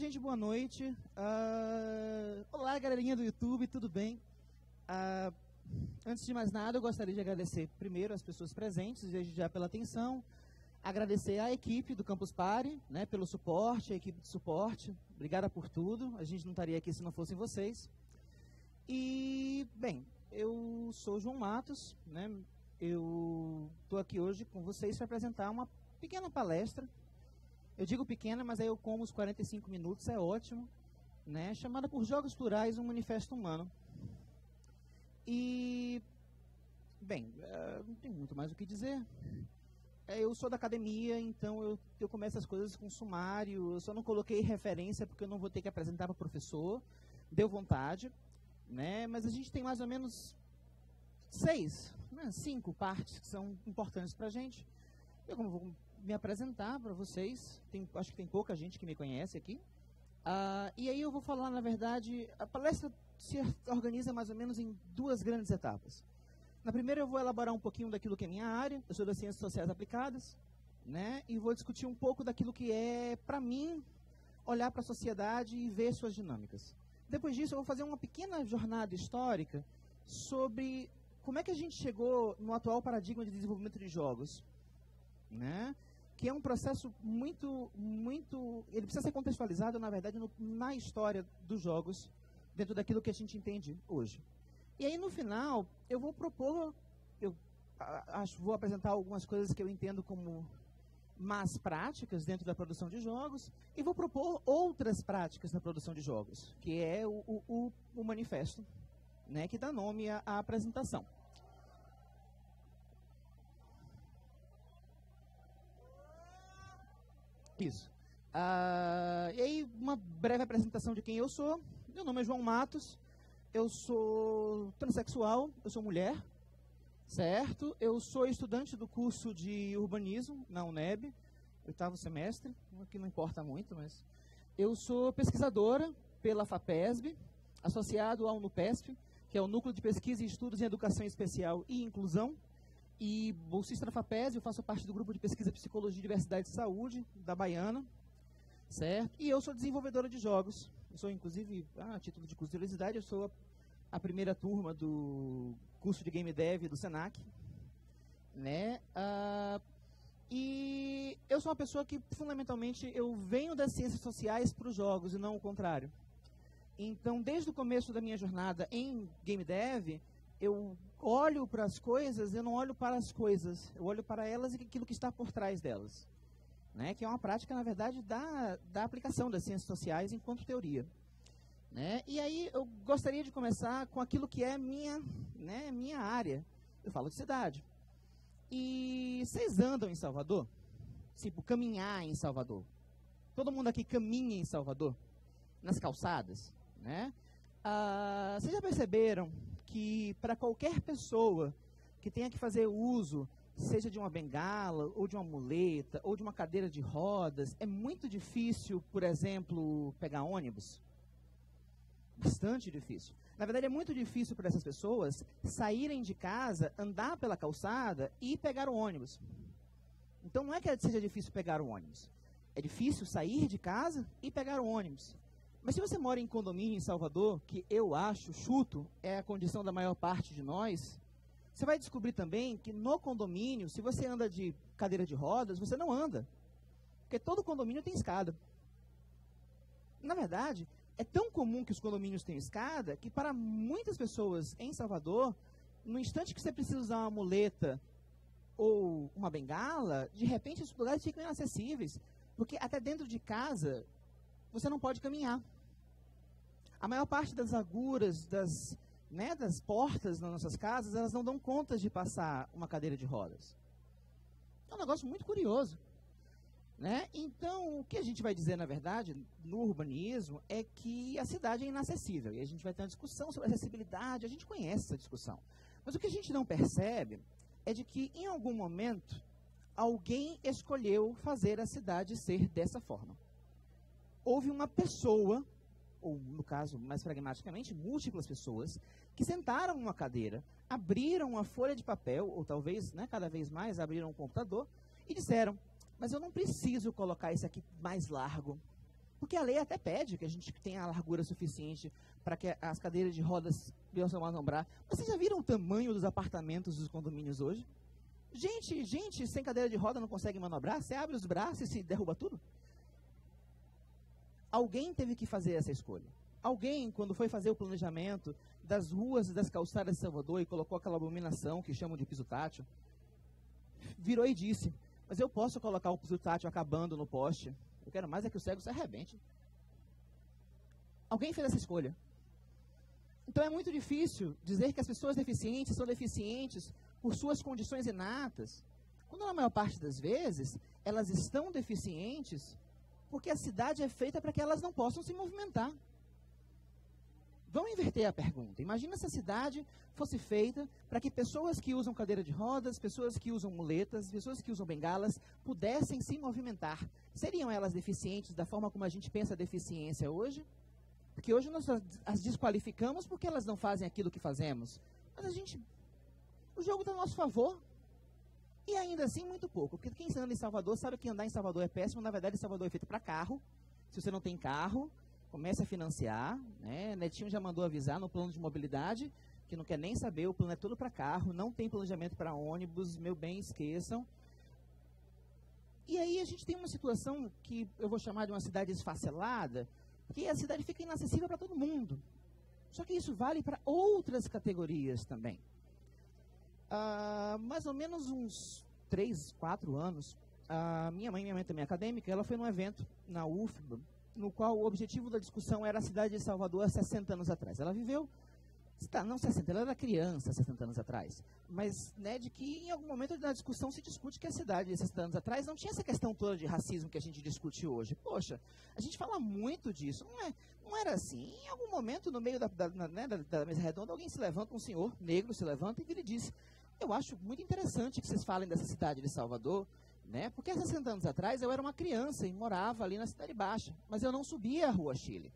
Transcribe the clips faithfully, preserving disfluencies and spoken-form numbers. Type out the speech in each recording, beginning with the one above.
gente, boa noite. Uh, olá, galerinha do YouTube, tudo bem? Uh, antes de mais nada, eu gostaria de agradecer primeiro as pessoas presentes, desde já pela atenção, agradecer à equipe do Campus Party, né, pelo suporte, a equipe de suporte, obrigada por tudo, a gente não estaria aqui se não fossem vocês. E, bem, eu sou João Matos, né, eu estou aqui hoje com vocês para apresentar uma pequena palestra. Eu digo pequena, mas aí eu como os quarenta e cinco minutos, é ótimo, né? Chamada por Jogos Plurais, um Manifesto Humano. E, bem, uh, não tem muito mais o que dizer. É, eu sou da academia, então eu, eu começo as coisas com sumário, eu só não coloquei referência porque eu não vou ter que apresentar para o professor, deu vontade, né? Mas a gente tem mais ou menos seis, né? cinco partes que são importantes para a gente. Eu como vou me apresentar para vocês, tem, acho que tem pouca gente que me conhece aqui, uh, e aí eu vou falar, na verdade, a palestra se organiza mais ou menos em duas grandes etapas. Na primeira eu vou elaborar um pouquinho daquilo que é minha área, eu sou das Ciências Sociais Aplicadas, né, e vou discutir um pouco daquilo que é, para mim, olhar para a sociedade e ver suas dinâmicas. Depois disso eu vou fazer uma pequena jornada histórica sobre como é que a gente chegou no atual paradigma de desenvolvimento de jogos, né? Que é um processo muito, muito... Ele precisa ser contextualizado, na verdade, no, na história dos jogos, dentro daquilo que a gente entende hoje. E aí, no final, eu vou propor, eu acho, vou apresentar algumas coisas que eu entendo como más práticas dentro da produção de jogos, e vou propor outras práticas na produção de jogos, que é o, o, o manifesto, né, que dá nome à, à apresentação. Isso. Uh, e aí, uma breve apresentação de quem eu sou. Meu nome é João Matos, eu sou transexual, eu sou mulher, certo? Eu sou estudante do curso de urbanismo na UNEB, oitavo semestre, que não importa muito, mas... Eu sou pesquisadora pela FAPESB, associado ao NUPESP, que é o Núcleo de Pesquisa e Estudos em Educação Especial e Inclusão, e bolsista da FAPESB, eu faço parte do grupo de pesquisa Psicologia, Diversidade e Saúde, da Baiana, certo? E eu sou desenvolvedora de jogos. Eu sou, inclusive, a título de curiosidade, eu sou a, a primeira turma do curso de Game Dev do Senac, né? Ah, e eu sou uma pessoa que, fundamentalmente, eu venho das ciências sociais para os jogos e não o contrário. Então, desde o começo da minha jornada em Game Dev, eu olho para as coisas, eu não olho para as coisas, eu olho para elas e aquilo que está por trás delas, né? Que é uma prática, na verdade, da, da aplicação das ciências sociais enquanto teoria, né? E aí eu gostaria de começar com aquilo que é minha, né, minha área. Eu falo de cidade. E vocês andam em Salvador? Tipo, caminhar em Salvador. Todo mundo aqui caminha em Salvador? Nas calçadas, né? Ah, vocês já perceberam que para qualquer pessoa que tenha que fazer uso, seja de uma bengala, ou de uma muleta, ou de uma cadeira de rodas, é muito difícil, por exemplo, pegar ônibus? Bastante difícil. Na verdade, é muito difícil para essas pessoas saírem de casa, andar pela calçada e pegar o ônibus. Então, não é que seja difícil pegar o ônibus. É difícil sair de casa e pegar o ônibus. Mas se você mora em condomínio em Salvador, que eu acho, chuto, é a condição da maior parte de nós, você vai descobrir também que no condomínio, se você anda de cadeira de rodas, você não anda. Porque todo condomínio tem escada. Na verdade, é tão comum que os condomínios tenham escada, que para muitas pessoas em Salvador, no instante que você precisa usar uma muleta ou uma bengala, de repente esses lugares ficam inacessíveis. Porque até dentro de casa, você não pode caminhar. A maior parte das agulhas, das, né, das portas nas nossas casas, elas não dão conta de passar uma cadeira de rodas. É um negócio muito curioso, né? Então, o que a gente vai dizer, na verdade, no urbanismo, é que a cidade é inacessível. E a gente vai ter uma discussão sobre acessibilidade, a gente conhece essa discussão. Mas o que a gente não percebe é de que, em algum momento, alguém escolheu fazer a cidade ser dessa forma. Houve uma pessoa, ou no caso, mais pragmaticamente, múltiplas pessoas, que sentaram numa cadeira, abriram uma folha de papel, ou talvez, né, cada vez mais, abriram um computador, e disseram, mas eu não preciso colocar isso aqui mais largo. Porque a lei até pede que a gente tenha a largura suficiente para que as cadeiras de rodas possam manobrar. Mas vocês já viram o tamanho dos apartamentos dos condomínios hoje? Gente, gente sem cadeira de roda não consegue manobrar? Você abre os braços e se derruba tudo? Alguém teve que fazer essa escolha. Alguém, quando foi fazer o planejamento das ruas e das calçadas de Salvador e colocou aquela abominação que chamam de piso tátil, virou e disse, mas eu posso colocar o piso tátil acabando no poste? Eu quero mais é que o cego se arrebente. Alguém fez essa escolha. Então é muito difícil dizer que as pessoas deficientes são deficientes por suas condições inatas, quando na maior parte das vezes elas estão deficientes porque a cidade é feita para que elas não possam se movimentar. Vamos inverter a pergunta. Imagina se a cidade fosse feita para que pessoas que usam cadeira de rodas, pessoas que usam muletas, pessoas que usam bengalas, pudessem se movimentar. Seriam elas deficientes da forma como a gente pensa a deficiência hoje? Porque hoje nós as desqualificamos porque elas não fazem aquilo que fazemos. Mas a gente... O jogo está a nosso favor. E ainda assim, muito pouco. Porque quem anda em Salvador sabe que andar em Salvador é péssimo. Na verdade, Salvador é feito para carro. Se você não tem carro, comece a financiar, né? Netinho já mandou avisar no plano de mobilidade, que não quer nem saber, o plano é todo para carro, não tem planejamento para ônibus, meu bem, esqueçam. E aí a gente tem uma situação que eu vou chamar de uma cidade esfacelada, que a cidade fica inacessível para todo mundo. Só que isso vale para outras categorias também. Ah, mais ou menos uns três, quatro anos, a minha mãe, minha mãe também é acadêmica, ela foi num evento na U F B A, no qual o objetivo da discussão era a cidade de Salvador há sessenta anos atrás. Ela viveu, tá, não sessenta, ela era criança sessenta anos atrás, mas né, de que em algum momento da discussão se discute que a cidade de sessenta anos atrás não tinha essa questão toda de racismo que a gente discute hoje. Poxa, a gente fala muito disso, não, é, não era assim. Em algum momento, no meio da, da, né, da, da mesa redonda, alguém se levanta, um senhor negro se levanta e vira e diz, eu acho muito interessante que vocês falem dessa cidade de Salvador, né? Porque há sessenta anos atrás eu era uma criança e morava ali na Cidade Baixa, mas eu não subia a Rua Chile.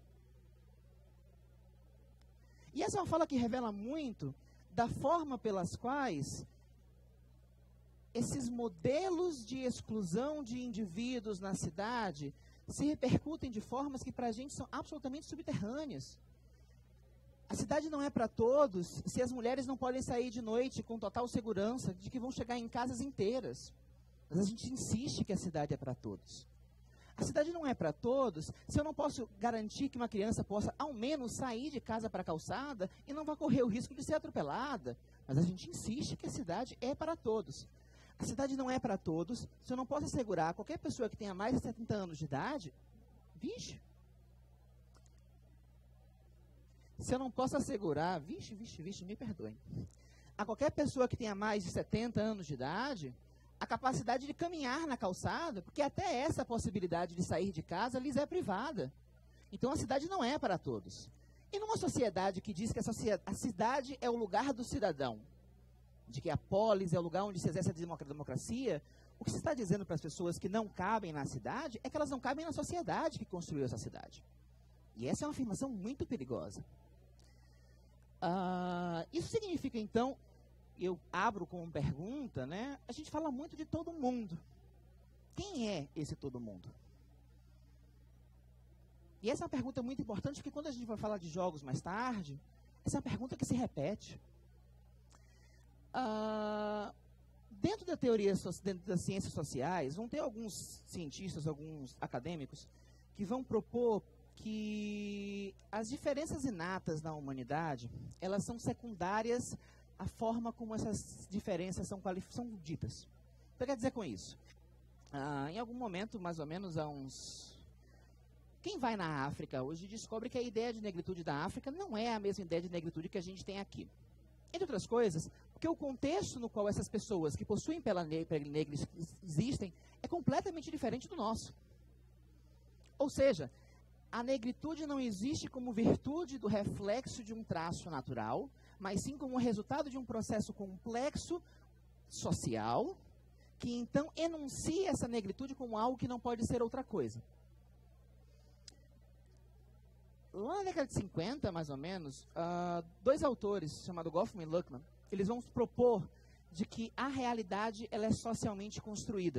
E essa é uma fala que revela muito da forma pelas quais esses modelos de exclusão de indivíduos na cidade se repercutem de formas que para a gente são absolutamente subterrâneas. A cidade não é para todos se as mulheres não podem sair de noite com total segurança de que vão chegar em casas inteiras. Mas a gente insiste que a cidade é para todos. A cidade não é para todos se eu não posso garantir que uma criança possa, ao menos, sair de casa para a calçada e não vai correr o risco de ser atropelada. Mas a gente insiste que a cidade é para todos. A cidade não é para todos se eu não posso assegurar a qualquer pessoa que tenha mais de setenta anos de idade, vixe, se eu não posso assegurar, vixe, vixe, vixe, me perdoem, a qualquer pessoa que tenha mais de setenta anos de idade, a capacidade de caminhar na calçada, porque até essa possibilidade de sair de casa lhes é privada. Então a cidade não é para todos. E numa sociedade que diz que a, sociedade, a cidade é o lugar do cidadão, de que a polis é o lugar onde se exerce a democracia, o que se está dizendo para as pessoas que não cabem na cidade é que elas não cabem na sociedade que construiu essa cidade. E essa é uma afirmação muito perigosa. Uh, isso significa, então, eu abro com uma pergunta, né? A gente fala muito de todo mundo. Quem é esse todo mundo? E essa é uma pergunta muito importante, porque quando a gente vai falar de jogos mais tarde, essa é uma pergunta que se repete. Uh, dentro da teoria, dentro das ciências sociais, vão ter alguns cientistas, alguns acadêmicos, que vão propor que as diferenças inatas na humanidade, elas são secundárias à forma como essas diferenças são, são ditas. O que eu quero dizer com isso? Ah, em algum momento, mais ou menos há uns... Quem vai na África hoje descobre que a ideia de negritude da África não é a mesma ideia de negritude que a gente tem aqui. Entre outras coisas, porque o contexto no qual essas pessoas que possuem pele negra existem é completamente diferente do nosso. Ou seja, a negritude não existe como virtude do reflexo de um traço natural, mas sim como resultado de um processo complexo social, que então enuncia essa negritude como algo que não pode ser outra coisa. Lá na década de cinquenta, mais ou menos, uh, dois autores, chamados Goffman e Luckman, eles vão propor de que a realidade ela é socialmente construída.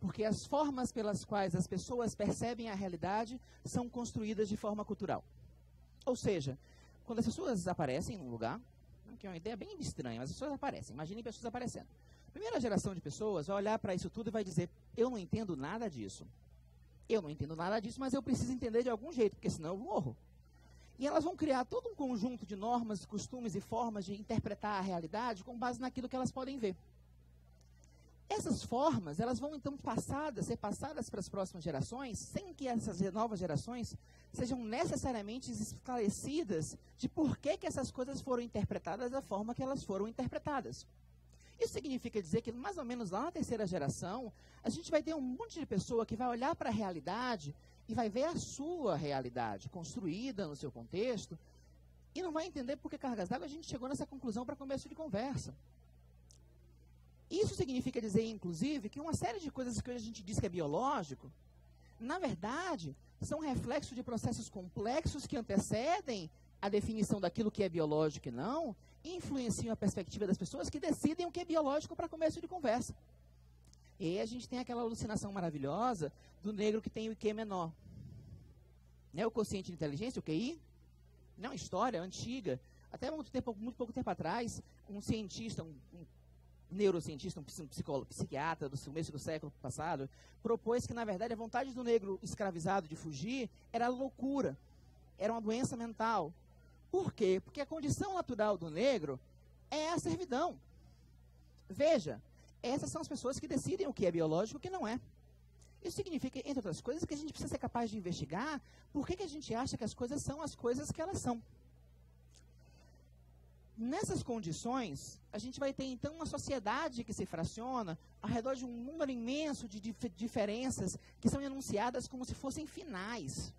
Porque as formas pelas quais as pessoas percebem a realidade são construídas de forma cultural. Ou seja, quando as pessoas aparecem num lugar, que é uma ideia bem estranha, mas as pessoas aparecem, imaginem pessoas aparecendo. A primeira geração de pessoas vai olhar para isso tudo e vai dizer, eu não entendo nada disso. Eu não entendo nada disso, mas eu preciso entender de algum jeito, porque senão eu morro. E elas vão criar todo um conjunto de normas, costumes e formas de interpretar a realidade com base naquilo que elas podem ver. Essas formas, elas vão então passadas, ser passadas para as próximas gerações, sem que essas novas gerações sejam necessariamente esclarecidas de por que, que essas coisas foram interpretadas da forma que elas foram interpretadas. Isso significa dizer que, mais ou menos lá na terceira geração, a gente vai ter um monte de pessoa que vai olhar para a realidade e vai ver a sua realidade construída no seu contexto e não vai entender por que cargas d'água a gente chegou nessa conclusão para começo de conversa. Isso significa dizer, inclusive, que uma série de coisas que a gente diz que é biológico, na verdade, são reflexos de processos complexos que antecedem a definição daquilo que é biológico e não, e influenciam a perspectiva das pessoas que decidem o que é biológico para começo de conversa. E aí a gente tem aquela alucinação maravilhosa do negro que tem o I Q menor. Né, o quociente de inteligência, o Q I, não, história antiga. Até muito, tempo, muito pouco tempo atrás, um cientista, um, um neurocientista, um psicólogo, psiquiatra do começo do século passado, propôs que, na verdade, a vontade do negro escravizado de fugir era loucura, era uma doença mental. Por quê? Porque a condição natural do negro é a servidão. Veja, essas são as pessoas que decidem o que é biológico e o que não é. Isso significa, entre outras coisas, que a gente precisa ser capaz de investigar por que, que a gente acha que as coisas são as coisas que elas são. Nessas condições, a gente vai ter, então, uma sociedade que se fraciona ao redor de um número imenso de dif diferenças que são enunciadas como se fossem finais.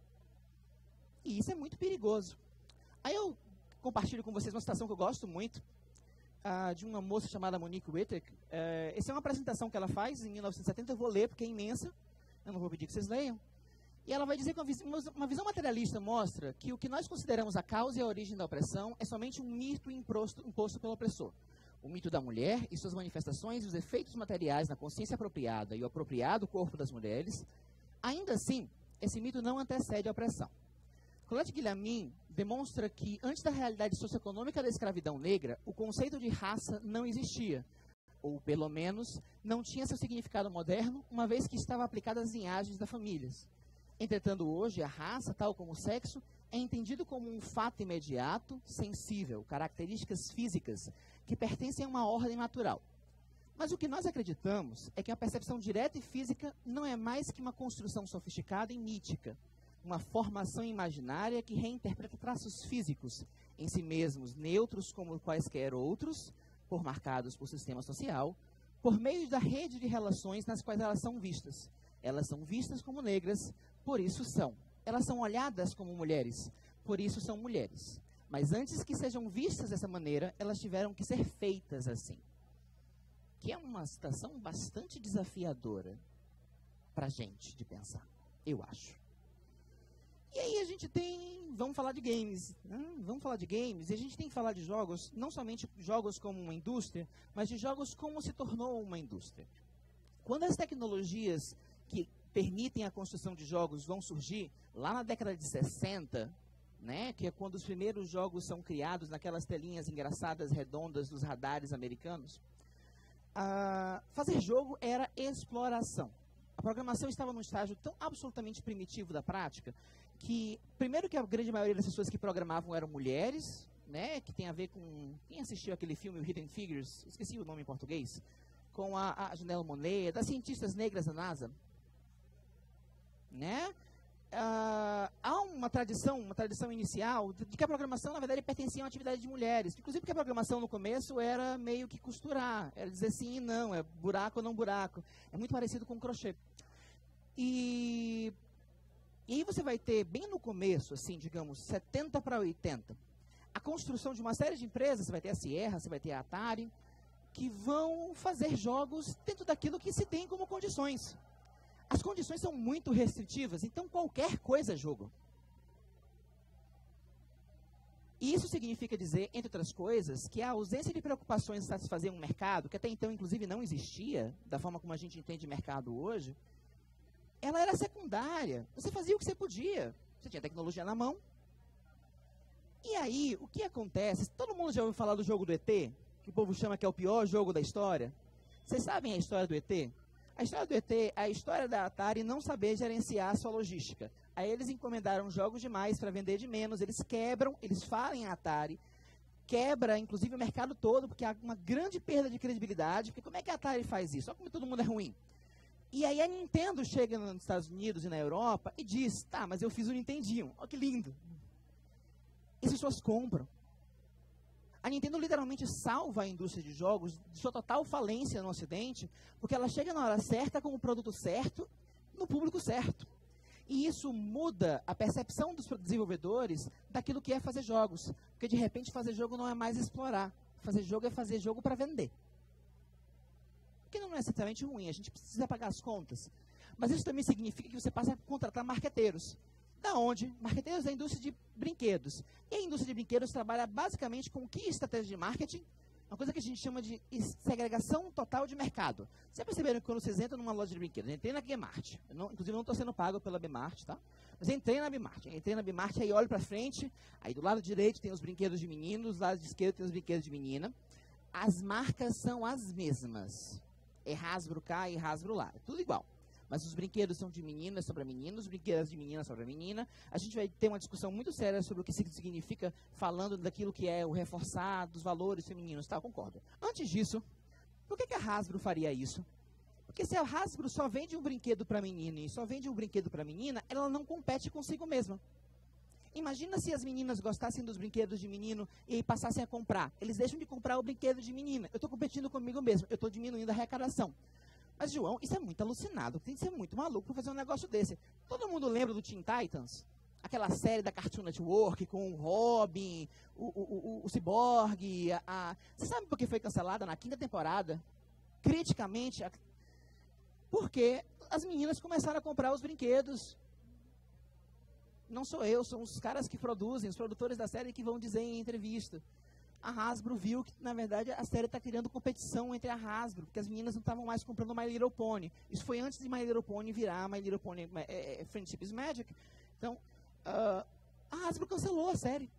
E isso é muito perigoso. Aí eu compartilho com vocês uma citação que eu gosto muito, uh, de uma moça chamada Monique Wittek. Uh, essa é uma apresentação que ela faz em mil novecentos e setenta, eu vou ler porque é imensa, eu não vou pedir que vocês leiam. E ela vai dizer que uma, vis uma visão materialista mostra que o que nós consideramos a causa e a origem da opressão é somente um mito imposto, imposto pelo opressor. O mito da mulher e suas manifestações e os efeitos materiais na consciência apropriada e o apropriado corpo das mulheres. Ainda assim, esse mito não antecede a opressão. Colette Guilhermin demonstra que, antes da realidade socioeconômica da escravidão negra, o conceito de raça não existia, ou, pelo menos, não tinha seu significado moderno, uma vez que estava aplicado às linhagens das famílias. Entretanto, hoje, a raça, tal como o sexo, é entendido como um fato imediato, sensível, características físicas que pertencem a uma ordem natural. Mas o que nós acreditamos é que a percepção direta e física não é mais que uma construção sofisticada e mítica, uma formação imaginária que reinterpreta traços físicos em si mesmos, neutros como quaisquer outros, por marcados por sistema social, por meio da rede de relações nas quais elas são vistas. Elas são vistas como negras, por isso são. Elas são olhadas como mulheres, por isso são mulheres. Mas antes que sejam vistas dessa maneira, elas tiveram que ser feitas assim. Que é uma situação bastante desafiadora para a gente de pensar, eu acho. E aí a gente tem, vamos falar de games, né? Vamos falar de games, e a gente tem que falar de jogos, não somente jogos como uma indústria, mas de jogos como se tornou uma indústria. Quando as tecnologias que permitem a construção de jogos vão surgir, lá na década de sessenta, né, que é quando os primeiros jogos são criados naquelas telinhas engraçadas, redondas dos radares americanos, ah, fazer jogo era exploração. A programação estava num estágio tão absolutamente primitivo da prática, que, primeiro que a grande maioria das pessoas que programavam eram mulheres, né, que tem a ver com... Quem assistiu aquele filme, o Hidden Figures? Esqueci o nome em português. Com a, a Janelle Monáe, das cientistas negras da NASA. Né? Uh, há uma tradição, uma tradição inicial de, de que a programação, na verdade, pertencia a uma atividade de mulheres. Inclusive porque a programação, no começo, era meio que costurar. Era dizer sim e não, é buraco ou não buraco. É muito parecido com crochê. E... E aí você vai ter, bem no começo, assim, digamos, setenta para oitenta, a construção de uma série de empresas, você vai ter a Sierra, você vai ter a Atari, que vão fazer jogos dentro daquilo que se tem como condições. As condições são muito restritivas, então qualquer coisa é jogo. Isso significa dizer, entre outras coisas, que a ausência de preocupações em satisfazer um mercado, que até então, inclusive, não existia, da forma como a gente entende mercado hoje, ela era secundária. Você fazia o que você podia. Você tinha tecnologia na mão. E aí, o que acontece? Todo mundo já ouviu falar do jogo do E T? Que o povo chama que é o pior jogo da história? Vocês sabem a história do E T? A história do E T é a história da Atari não saber gerenciar a sua logística. Aí eles encomendaram jogos demais para vender de menos, eles quebram, eles falem a Atari, quebra inclusive o mercado todo, porque há uma grande perda de credibilidade, porque como é que a Atari faz isso? Só como todo mundo é ruim. E aí a Nintendo chega nos Estados Unidos e na Europa e diz, tá, mas eu fiz o Nintendinho, olha que lindo. E as pessoas compram. A Nintendo literalmente salva a indústria de jogos de sua total falência no Ocidente, porque ela chega na hora certa com o produto certo, no público certo. E isso muda a percepção dos desenvolvedores daquilo que é fazer jogos. Porque, de repente, fazer jogo não é mais explorar. Fazer jogo é fazer jogo para vender. O que não é necessariamente ruim, a gente precisa pagar as contas. Mas isso também significa que você passa a contratar marqueteiros. Da onde? Marqueteiros da indústria de brinquedos. E a indústria de brinquedos trabalha basicamente com que estratégia de marketing? Uma coisa que a gente chama de segregação total de mercado. Vocês perceberam que quando vocês entram numa loja de brinquedos, eu entrei na Bmart, eu não, inclusive não estou sendo pago pela Bmart, tá? Mas eu entrei na Bmart, entrei na Bmart, aí olho para frente, aí do lado direito tem os brinquedos de meninos, do lado esquerdo tem os brinquedos de menina. As marcas são as mesmas. É Hasbro cá e Hasbro lá, é tudo igual. Mas os brinquedos são de meninas sobre meninos, os brinquedos de menina sobre menina. A gente vai ter uma discussão muito séria sobre o que significa, falando daquilo que é o reforçar dos valores femininos. Tá, eu concordo. Antes disso, por que, que a Hasbro faria isso? Porque se a Hasbro só vende um brinquedo para menina e só vende um brinquedo para menina, ela não compete consigo mesma. Imagina se as meninas gostassem dos brinquedos de menino e passassem a comprar. Eles deixam de comprar o brinquedo de menina. Eu estou competindo comigo mesmo, eu estou diminuindo a arrecadação. Mas, João, isso é muito alucinado. Tem que ser muito maluco para fazer um negócio desse. Todo mundo lembra do Teen Titans? Aquela série da Cartoon Network com o Robin, o, o, o, o Cyborg. A, a... Você sabe por que foi cancelada na quinta temporada? Criticamente, a... porque as meninas começaram a comprar os brinquedos. Não sou eu, são os caras que produzem, os produtores da série que vão dizer em entrevista. A Hasbro viu que, na verdade, a série está criando competição entre a Hasbro, porque as meninas não estavam mais comprando My Little Pony. Isso foi antes de My Little Pony virar My Little Pony é, é, Friendship is Magic. Então, uh, a Hasbro cancelou a série.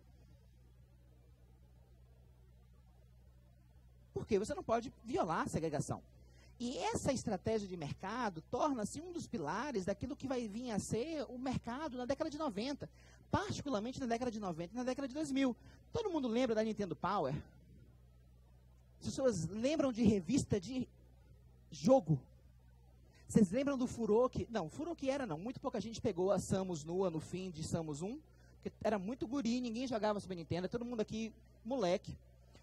Porque você não pode violar a segregação. E essa estratégia de mercado torna-se um dos pilares daquilo que vai vir a ser o mercado na década de noventa. Particularmente na década de noventa e na década de dois mil. Todo mundo lembra da Nintendo Power? As pessoas lembram de revista de jogo. Vocês lembram do furor que... Não, furor que era não. Muito pouca gente pegou a Samus nua no fim de Samus um. Porque era muito guri, ninguém jogava Super Nintendo. Todo mundo aqui, moleque.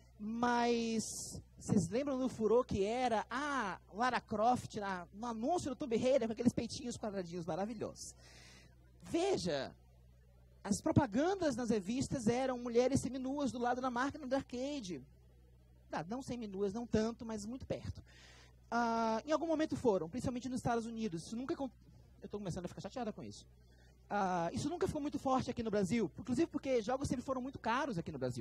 Mas vocês lembram do furor que era a Lara Croft na, no anúncio do Tomb Raider com aqueles peitinhos quadradinhos maravilhosos? Veja... As propagandas nas revistas eram mulheres seminuas do lado da máquina do arcade. Ah, não seminuas, não tanto, mas muito perto. Ah, em algum momento foram, principalmente nos Estados Unidos. Isso nunca... Eu estou começando a ficar chateada com isso. Ah, isso nunca ficou muito forte aqui no Brasil, inclusive porque jogos sempre foram muito caros aqui no Brasil.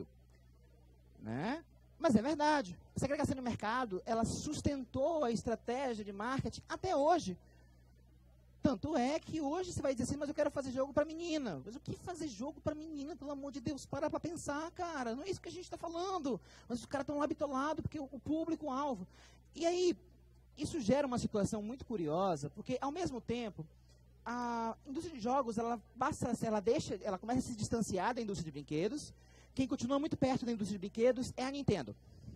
Né? Mas é verdade. A segregação no mercado, ela sustentou a estratégia de marketing até hoje. Tanto é que hoje você vai dizer assim, mas eu quero fazer jogo para menina. Mas o que fazer jogo para menina, pelo amor de Deus? Para para pensar, cara. Não é isso que a gente está falando. Mas os caras estão lá bitolados porque o, o público-alvo. E aí, isso gera uma situação muito curiosa, porque, ao mesmo tempo, a indústria de jogos, ela, basta, ela, deixa, ela começa a se distanciar da indústria de brinquedos. Quem continua muito perto da indústria de brinquedos é a Nintendo.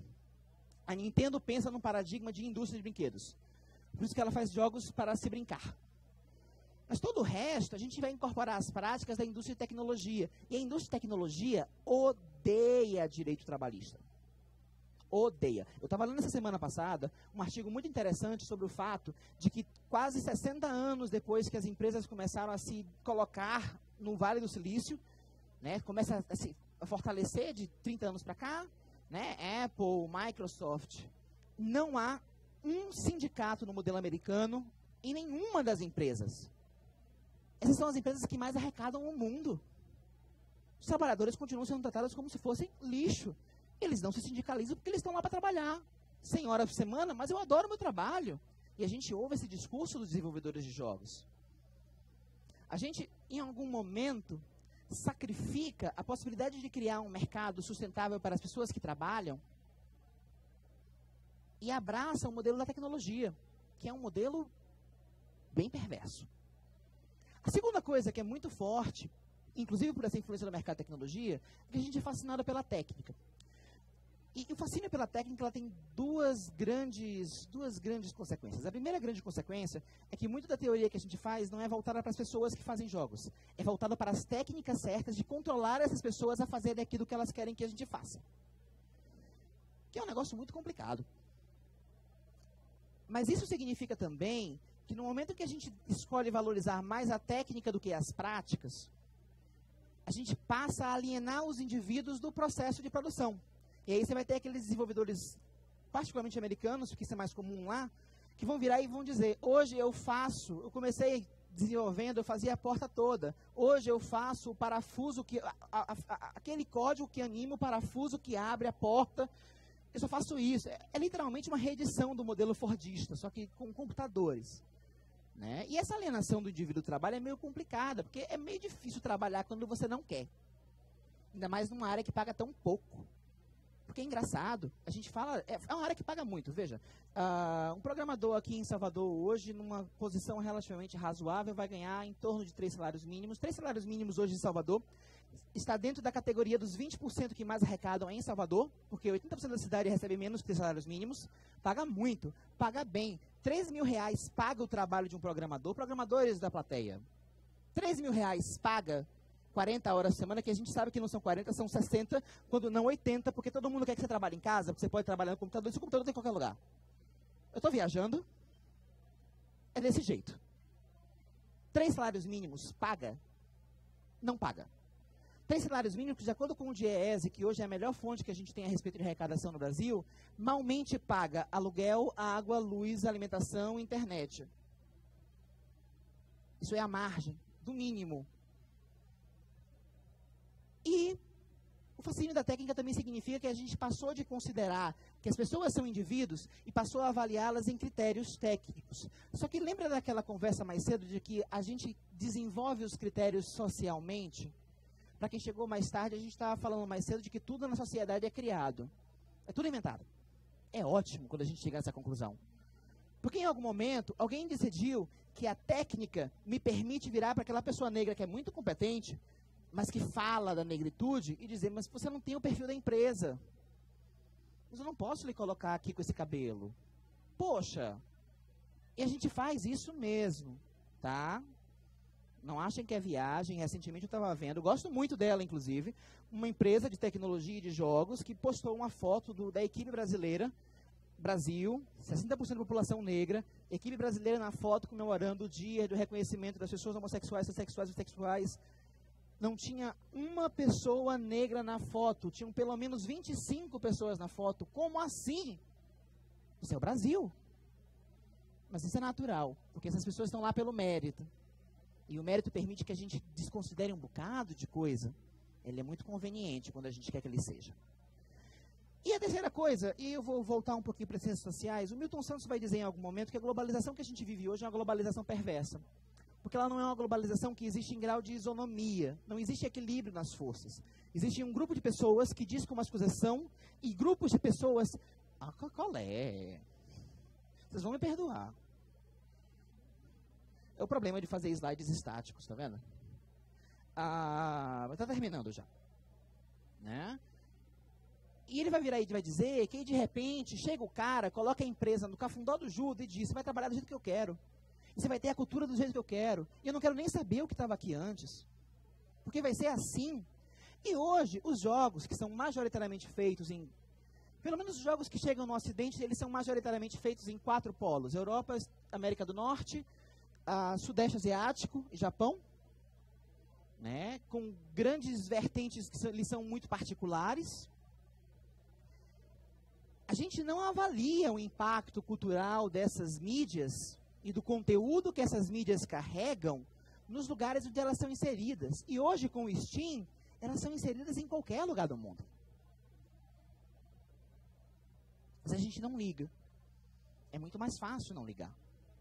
A Nintendo pensa num paradigma de indústria de brinquedos. Por isso que ela faz jogos para se brincar. Mas todo o resto, a gente vai incorporar as práticas da indústria de tecnologia. E a indústria de tecnologia odeia direito trabalhista. Odeia. Eu estava lendo essa semana passada um artigo muito interessante sobre o fato de que quase sessenta anos depois que as empresas começaram a se colocar no Vale do Silício, né, começa a se fortalecer de trinta anos para cá, né, Apple, Microsoft, não há um sindicato no modelo americano em nenhuma das empresas. Essas são as empresas que mais arrecadam no mundo. Os trabalhadores continuam sendo tratados como se fossem lixo. Eles não se sindicalizam porque eles estão lá para trabalhar. cem horas por semana, mas eu adoro meu trabalho. E a gente ouve esse discurso dos desenvolvedores de jogos. A gente, em algum momento, sacrifica a possibilidade de criar um mercado sustentável para as pessoas que trabalham e abraça o modelo da tecnologia, que é um modelo bem perverso. A segunda coisa que é muito forte, inclusive por essa influência do mercado de tecnologia, é que a gente é fascinado pela técnica. E o fascínio pela técnica ela tem duas grandes, duas grandes consequências. A primeira grande consequência é que muito da teoria que a gente faz não é voltada para as pessoas que fazem jogos. É voltada para as técnicas certas de controlar essas pessoas a fazerem aquilo que elas querem que a gente faça. Que é um negócio muito complicado. Mas isso significa também que no momento que a gente escolhe valorizar mais a técnica do que as práticas, a gente passa a alienar os indivíduos do processo de produção. E aí você vai ter aqueles desenvolvedores, particularmente americanos, porque isso é mais comum lá, que vão virar e vão dizer, hoje eu faço, eu comecei desenvolvendo, eu fazia a porta toda. Hoje eu faço o parafuso, que, a, a, a, aquele código que anima o parafuso que abre a porta. Eu só faço isso. É, é literalmente uma reedição do modelo fordista, só que com computadores. Né? E essa alienação do indivíduo do trabalho é meio complicada, porque é meio difícil trabalhar quando você não quer. Ainda mais numa área que paga tão pouco. Porque é engraçado, a gente fala, é, é uma área que paga muito, veja, uh, um programador aqui em Salvador hoje, numa posição relativamente razoável, vai ganhar em torno de três salários mínimos. Três salários mínimos hoje em Salvador, está dentro da categoria dos vinte por cento que mais arrecadam em Salvador, porque oitenta por cento da cidade recebe menos que três salários mínimos, paga muito, paga bem. três mil reais paga o trabalho de um programador, programadores da plateia. três mil reais paga quarenta horas por semana, que a gente sabe que não são quarenta, são sessenta, quando não oitenta, porque todo mundo quer que você trabalhe em casa, porque você pode trabalhar no computador, e o computador tem em qualquer lugar. Eu estou viajando, é desse jeito. Três salários mínimos, paga? Não paga. Três salários mínimos, de acordo com o DIEESE, que hoje é a melhor fonte que a gente tem a respeito de arrecadação no Brasil, malmente paga aluguel, água, luz, alimentação e internet. Isso é a margem do mínimo. E o fascínio da técnica também significa que a gente passou de considerar que as pessoas são indivíduos e passou a avaliá-las em critérios técnicos. Só que lembra daquela conversa mais cedo de que a gente desenvolve os critérios socialmente? Para quem chegou mais tarde, a gente estava falando mais cedo de que tudo na sociedade é criado. É tudo inventado. É ótimo quando a gente chega a essa conclusão. Porque em algum momento, alguém decidiu que a técnica me permite virar para aquela pessoa negra que é muito competente, mas que fala da negritude, e dizer, mas você não tem o perfil da empresa. Mas eu não posso lhe colocar aqui com esse cabelo. Poxa, e a gente faz isso mesmo, tá? Não achem que é viagem. Recentemente eu estava vendo, gosto muito dela, inclusive, uma empresa de tecnologia e de jogos que postou uma foto do, da equipe brasileira, Brasil, sessenta por cento da população negra, equipe brasileira na foto comemorando o dia do reconhecimento das pessoas homossexuais, assexuais e bissexuais. Não tinha uma pessoa negra na foto, tinham pelo menos vinte e cinco pessoas na foto. Como assim? Isso é o Brasil. Mas isso é natural, porque essas pessoas estão lá pelo mérito. E o mérito permite que a gente desconsidere um bocado de coisa. Ele é muito conveniente quando a gente quer que ele seja. E a terceira coisa, e eu vou voltar um pouquinho para as ciências sociais, o Milton Santos vai dizer em algum momento que a globalização que a gente vive hoje é uma globalização perversa. Porque ela não é uma globalização que existe em grau de isonomia. Não existe equilíbrio nas forças. Existe um grupo de pessoas que diz como as coisas são e grupos de pessoas... Ah, qual é? Vocês vão me perdoar. É o problema de fazer slides estáticos, tá vendo? Ah, mas tá terminando já. Né? E ele vai virar e vai dizer que, de repente, chega o cara, coloca a empresa no cafundó do Judas e diz, você vai trabalhar do jeito que eu quero. E você vai ter a cultura do jeito que eu quero. E eu não quero nem saber o que estava aqui antes. Porque vai ser assim. E hoje, os jogos que são majoritariamente feitos em... Pelo menos os jogos que chegam no Ocidente, eles são majoritariamente feitos em quatro polos. Europa, América do Norte, a Sudeste Asiático e Japão. Né, com grandes vertentes que são, eles são muito particulares. A gente não avalia o impacto cultural dessas mídias e do conteúdo que essas mídias carregam nos lugares onde elas são inseridas. E hoje, com o Steam, elas são inseridas em qualquer lugar do mundo. Mas a gente não liga. É muito mais fácil não ligar.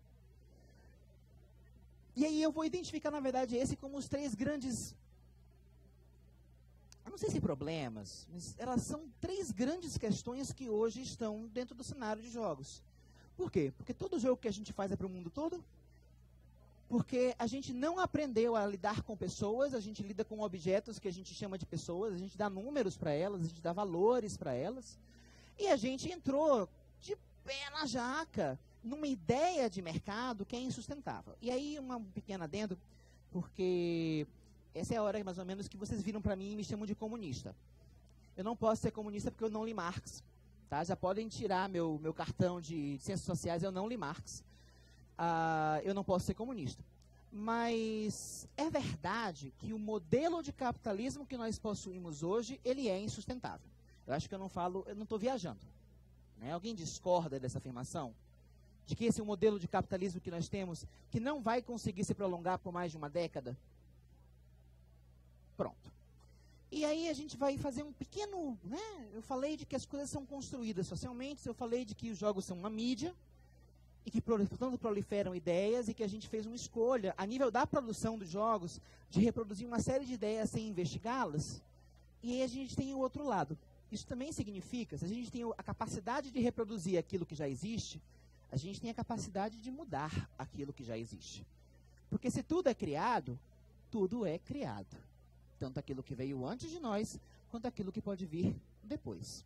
E aí eu vou identificar, na verdade, esse como os três grandes... Eu não sei se problemas, mas elas são três grandes questões que hoje estão dentro do cenário de jogos. Por quê? Porque todo jogo que a gente faz é para o mundo todo. Porque a gente não aprendeu a lidar com pessoas, a gente lida com objetos que a gente chama de pessoas, a gente dá números para elas, a gente dá valores para elas. E a gente entrou de pé na jaca numa ideia de mercado que é insustentável. E aí, uma pequena adendo, porque essa é a hora mais ou menos que vocês viram para mim e me chamam de comunista. Eu não posso ser comunista porque eu não li Marx. Tá? Já podem tirar meu, meu cartão de ciências sociais, eu não li Marx. Uh, eu não posso ser comunista. Mas é verdade que o modelo de capitalismo que nós possuímos hoje, ele é insustentável. Eu acho que eu não falo, eu não estou viajando. Né? Alguém discorda dessa afirmação? De que esse é o modelo de capitalismo que nós temos, que não vai conseguir se prolongar por mais de uma década? Pronto. E aí a gente vai fazer um pequeno... Né? Eu falei de que as coisas são construídas socialmente, eu falei de que os jogos são uma mídia, e que, portanto, proliferam ideias, e que a gente fez uma escolha, a nível da produção dos jogos, de reproduzir uma série de ideias sem investigá-las. E aí a gente tem o outro lado. Isso também significa, se a gente tem a capacidade de reproduzir aquilo que já existe, a gente tem a capacidade de mudar aquilo que já existe. Porque se tudo é criado, tudo é criado. Tanto aquilo que veio antes de nós, quanto aquilo que pode vir depois.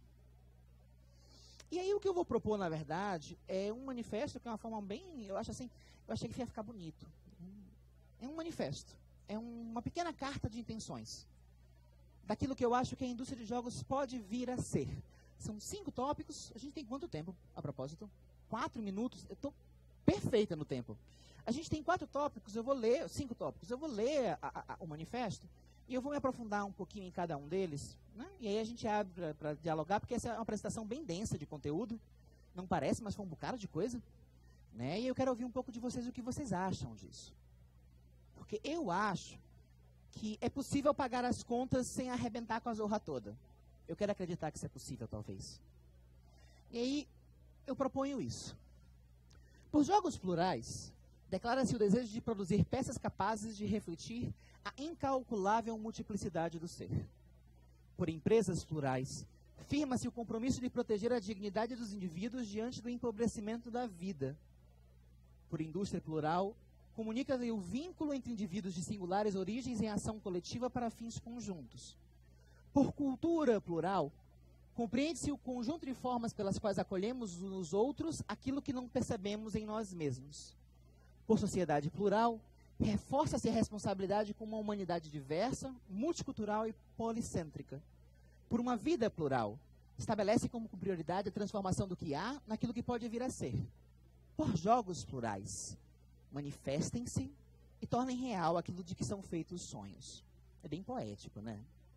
E aí o que eu vou propor, na verdade, é um manifesto que é uma forma bem, eu acho assim, eu achei que ia ficar bonito. É um manifesto, é um, uma pequena carta de intenções. Daquilo que eu acho que a indústria de jogos pode vir a ser. São cinco tópicos, a gente tem quanto tempo, a propósito? Quatro minutos, eu estou perfeita no tempo. A gente tem quatro tópicos, eu vou ler, cinco tópicos, eu vou ler a, a, o manifesto, e eu vou me aprofundar um pouquinho em cada um deles, né? E aí a gente abre para dialogar, porque essa é uma apresentação bem densa de conteúdo, não parece, mas foi um bocado de coisa, né? E eu quero ouvir um pouco de vocês o que vocês acham disso. Porque eu acho que é possível pagar as contas sem arrebentar com a zorra toda. Eu quero acreditar que isso é possível, talvez. E aí, eu proponho isso. Por jogos plurais, declara-se o desejo de produzir peças capazes de refletir a incalculável multiplicidade do ser. Por empresas plurais, firma-se o compromisso de proteger a dignidade dos indivíduos diante do empobrecimento da vida. Por indústria plural, comunica-se o vínculo entre indivíduos de singulares origens em ação coletiva para fins conjuntos. Por cultura plural, compreende-se o conjunto de formas pelas quais acolhemos nos outros aquilo que não percebemos em nós mesmos. Por sociedade plural, reforça-se a responsabilidade com uma humanidade diversa, multicultural e policêntrica. Por uma vida plural, estabelece como prioridade a transformação do que há naquilo que pode vir a ser. Por jogos plurais, manifestem-se e tornem real aquilo de que são feitos os sonhos. É bem poético, né?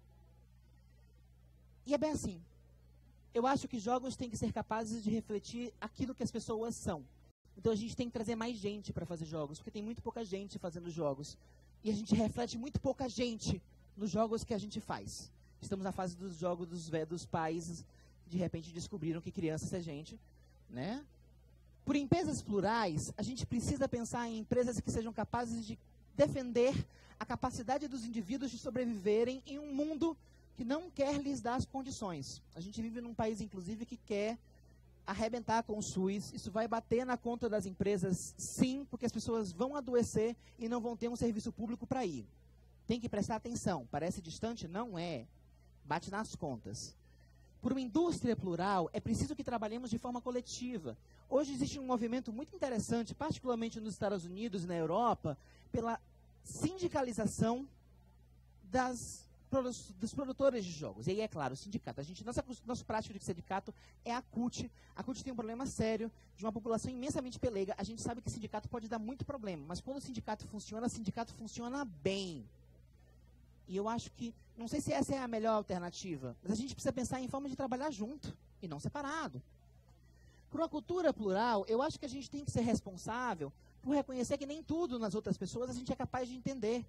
E é bem assim. Eu acho que jogos têm que ser capazes de refletir aquilo que as pessoas são. Então a gente tem que trazer mais gente para fazer jogos, porque tem muito pouca gente fazendo jogos. E a gente reflete muito pouca gente nos jogos que a gente faz. Estamos na fase dos jogos dos, dos pais, de repente descobriram que criança é gente, né? Por empresas plurais, a gente precisa pensar em empresas que sejam capazes de defender a capacidade dos indivíduos de sobreviverem em um mundo que não quer lhes dar as condições. A gente vive num país, inclusive, que quer arrebentar com o SUS. Isso vai bater na conta das empresas, sim, porque as pessoas vão adoecer e não vão ter um serviço público para ir. Tem que prestar atenção. Parece distante? Não é. Bate nas contas. Por uma indústria plural, é preciso que trabalhemos de forma coletiva. Hoje existe um movimento muito interessante, particularmente nos Estados Unidos e na Europa, pela sindicalização das dos produtores de jogos. E aí, é claro, o sindicato. A gente, nossa, nosso prático de sindicato é a CUT. A CUT tem um problema sério de uma população imensamente pelega. A gente sabe que sindicato pode dar muito problema, mas quando o sindicato funciona, o sindicato funciona bem. E eu acho que, não sei se essa é a melhor alternativa, mas a gente precisa pensar em forma de trabalhar junto e não separado. Por uma cultura plural, eu acho que a gente tem que ser responsável por reconhecer que nem tudo nas outras pessoas a gente é capaz de entender.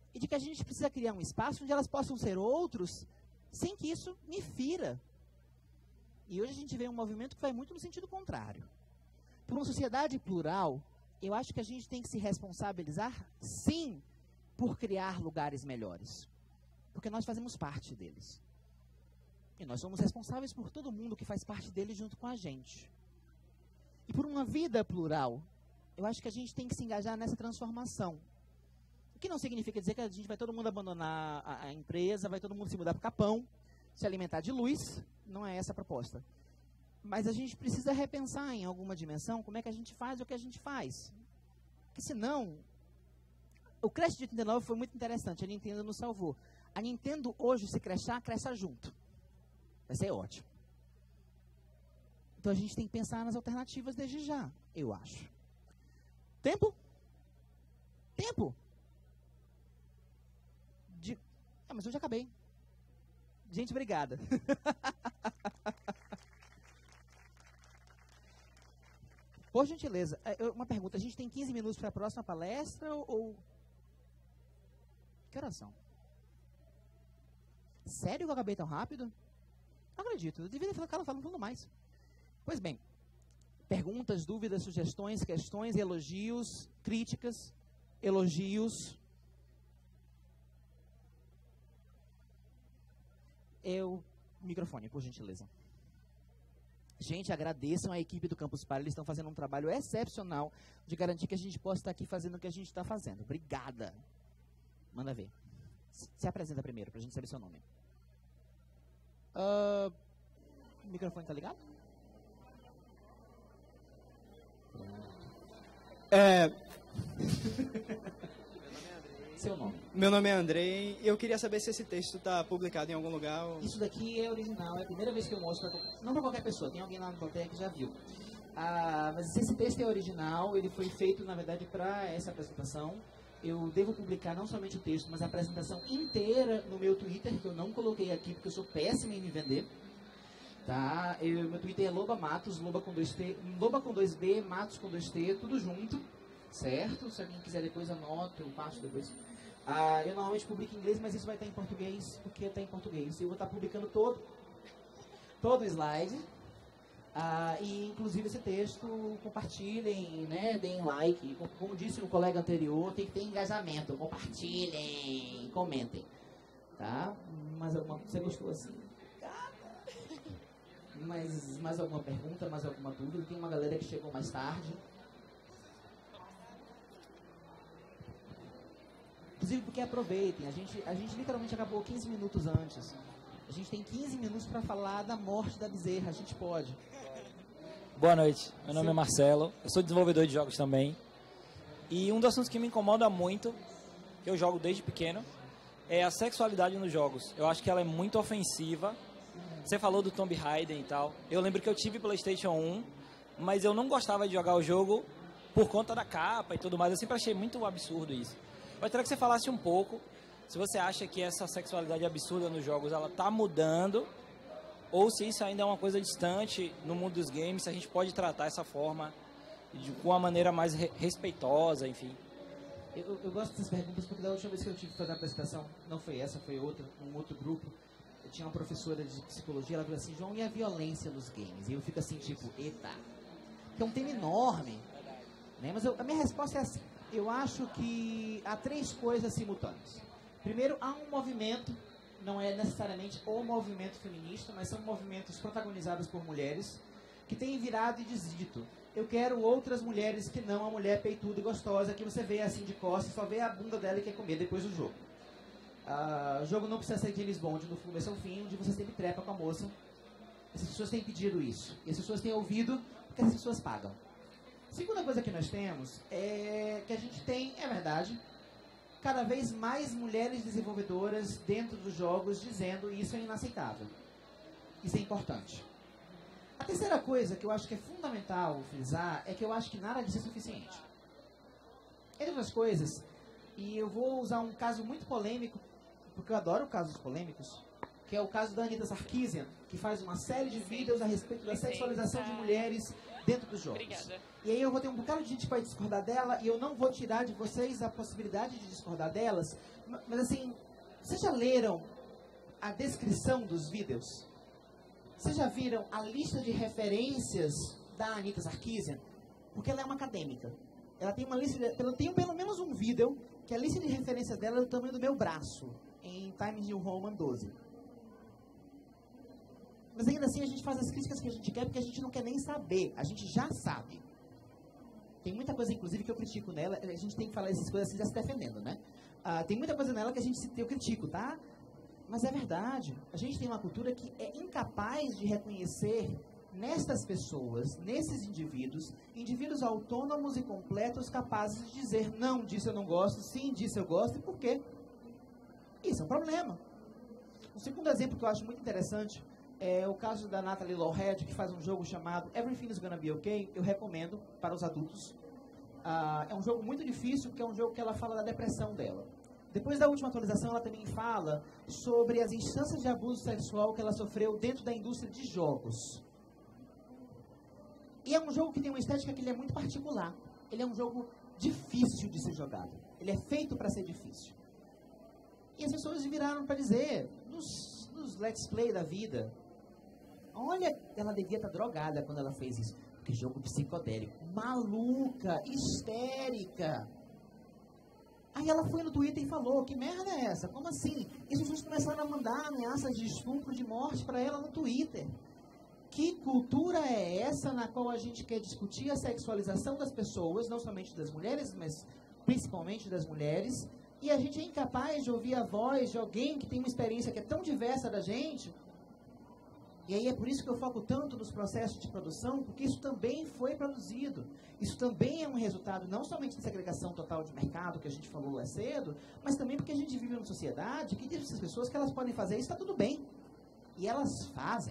e de que a gente precisa criar um espaço onde elas possam ser outros, sem que isso me fira. E hoje a gente vê um movimento que vai muito no sentido contrário. Por uma sociedade plural, eu acho que a gente tem que se responsabilizar, sim, por criar lugares melhores. Porque nós fazemos parte deles. E nós somos responsáveis por todo mundo que faz parte deles junto com a gente. E por uma vida plural, eu acho que a gente tem que se engajar nessa transformação. O que não significa dizer que a gente vai todo mundo abandonar a, a empresa, vai todo mundo se mudar para o Capão, se alimentar de luz. Não é essa a proposta. Mas a gente precisa repensar em alguma dimensão como é que a gente faz o que a gente faz. Porque senão, o Crash de oitenta e nove foi muito interessante, a Nintendo nos salvou. A Nintendo hoje, se crashar, cresça junto. Vai ser ótimo. Então a gente tem que pensar nas alternativas desde já, eu acho. Tempo? Tempo? De... Ah, mas eu já acabei. Gente, obrigada. Por gentileza, uma pergunta. A gente tem quinze minutos para a próxima palestra ou... Que horas são? Sério que eu acabei tão rápido? Não acredito. Eu devia ter ficado falando mais. Pois bem, perguntas, dúvidas, sugestões, questões, elogios, críticas, elogios. Eu... Microfone, por gentileza. Gente, agradeçam a equipe do Campus Party, eles estão fazendo um trabalho excepcional de garantir que a gente possa estar aqui fazendo o que a gente está fazendo. Obrigada. Manda ver. Se apresenta primeiro, para a gente saber seu nome. Uh, o microfone está ligado? É... Seu nome? Meu nome é Andrei. Eu queria saber se esse texto está publicado em algum lugar. Ou... Isso daqui é original, é a primeira vez que eu mostro, pra, não para qualquer pessoa, tem alguém lá na plateia que já viu. Ah, mas esse texto é original, ele foi feito, na verdade, para essa apresentação. Eu devo publicar não somente o texto, mas a apresentação inteira no meu Twitter, que eu não coloquei aqui porque eu sou péssimo em me vender. Tá? Eu, meu Twitter é Loba Matos, Loba com dois T, Loba com dois B, Matos com dois T, tudo junto, certo? Se alguém quiser depois anota, eu passo depois. Ah, eu normalmente publico em inglês, mas isso vai estar em português, porque está em português. Eu vou estar publicando todo, todo o slide. Ah, e inclusive esse texto, compartilhem, né, deem like. Como, como disse o colega anterior, tem que ter engajamento. Compartilhem, comentem. Tá? Mais alguma, você gostou assim? Mais, mais alguma pergunta, mais alguma dúvida? Tem uma galera que chegou mais tarde. Inclusive porque aproveitem, a gente, a gente literalmente acabou quinze minutos antes. A gente tem quinze minutos para falar da morte da bezerra, a gente pode. Boa noite, meu nome Sim. é Marcelo, eu sou desenvolvedor de jogos também. E um dos assuntos que me incomoda muito, que eu jogo desde pequeno, é a sexualidade nos jogos. Eu acho que ela é muito ofensiva. Você falou do Tomb Raider e tal. Eu lembro que eu tive PlayStation um, mas eu não gostava de jogar o jogo por conta da capa e tudo mais. Eu sempre achei muito absurdo isso. Eu gostaria que você falasse um pouco se você acha que essa sexualidade absurda nos jogos ela está mudando ou se isso ainda é uma coisa distante no mundo dos games, se a gente pode tratar essa forma de com uma maneira mais re respeitosa, enfim. Eu, eu gosto dessas perguntas porque da última vez que eu tive que fazer a apresentação, não foi essa, foi outra, um outro grupo. Eu tinha uma professora de psicologia, ela falou assim, João, e a violência nos games? E eu fico assim, tipo, eita, que é um tema enorme. Né? Mas eu, a minha resposta é assim, eu acho que há três coisas simultâneas. Primeiro, há um movimento, não é necessariamente o movimento feminista, mas são movimentos protagonizados por mulheres, que têm virado e desdito. Eu quero outras mulheres que não a mulher peituda e gostosa, que você vê assim de costas, só vê a bunda dela e quer comer depois do jogo. Uh, o jogo não precisa ser James Bond do começo ao fim, onde você sempre trepa com a moça. Essas pessoas têm pedido isso. E as pessoas têm ouvido porque as pessoas pagam. Segunda coisa que nós temos é que a gente tem, é verdade, cada vez mais mulheres desenvolvedoras dentro dos jogos dizendo isso é inaceitável. Isso é importante. A terceira coisa que eu acho que é fundamental frisar é que eu acho que nada disso é suficiente. Entre outras coisas, e eu vou usar um caso muito polêmico, porque eu adoro casos polêmicos, que é o caso da Anita Sarkeesian, que faz uma série de vídeos a respeito da sexualização de mulheres dentro dos jogos. Obrigada. E aí eu vou ter um bocado de gente que vai discordar dela, e eu não vou tirar de vocês a possibilidade de discordar delas, mas assim, vocês já leram a descrição dos vídeos? Vocês já viram a lista de referências da Anita Sarkeesian? Porque ela é uma acadêmica. Ela tem uma lista, de, ela tem pelo menos um vídeo, que a lista de referências dela é do tamanho do meu braço, em Times New Roman doze. Mas ainda assim a gente faz as críticas que a gente quer, porque a gente não quer nem saber, a gente já sabe. Tem muita coisa, inclusive, que eu critico nela, a gente tem que falar essas coisas assim, já se defendendo, né? Ah, tem muita coisa nela que a gente eu critico, tá? Mas é verdade, a gente tem uma cultura que é incapaz de reconhecer nestas pessoas, nesses indivíduos, indivíduos autônomos e completos capazes de dizer não, disso eu não gosto, sim, disso eu gosto, e por quê? Isso é um problema. Um segundo exemplo que eu acho muito interessante é o caso da Natalie Lawhead, que faz um jogo chamado Everything's Gonna Be Okay. Eu recomendo para os adultos. Ah, é um jogo muito difícil, porque é um jogo que ela fala da depressão dela. Depois da última atualização, ela também fala sobre as instâncias de abuso sexual que ela sofreu dentro da indústria de jogos. E é um jogo que tem uma estética que ele é muito particular. Ele é um jogo difícil de ser jogado. Ele é feito para ser difícil. E as pessoas viraram para dizer, nos, nos let's play da vida, olha, ela devia estar drogada quando ela fez isso. Que jogo psicodélico. Maluca, histérica. Aí ela foi no Twitter e falou, que merda é essa? Como assim? E as pessoas começaram a mandar ameaças de estupro, de morte para ela no Twitter. Que cultura é essa na qual a gente quer discutir a sexualização das pessoas, não somente das mulheres, mas principalmente das mulheres, e a gente é incapaz de ouvir a voz de alguém que tem uma experiência que é tão diversa da gente? E aí é por isso que eu foco tanto nos processos de produção, porque isso também foi produzido. Isso também é um resultado não somente da segregação total de mercado, que a gente falou lá cedo, mas também porque a gente vive numa sociedade que diz para essas pessoas que elas podem fazer isso, está tudo bem. E elas fazem.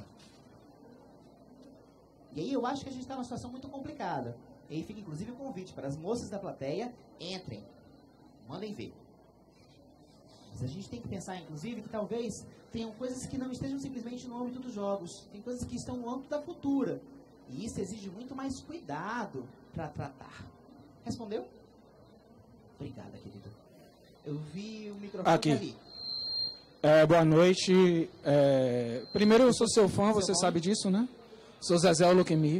E aí eu acho que a gente está numa situação muito complicada. E aí fica inclusive o convite para as moças da plateia, entrem, mandem ver. Mas a gente tem que pensar, inclusive, que talvez tenham coisas que não estejam simplesmente no âmbito dos jogos. Tem coisas que estão no âmbito da cultura. E isso exige muito mais cuidado para tratar. Respondeu? Obrigada, querido. Eu vi o microfone Aqui. ali. É, boa noite. É, primeiro, eu sou seu fã, você sabe disso, né? Sou Zezé Luquemi.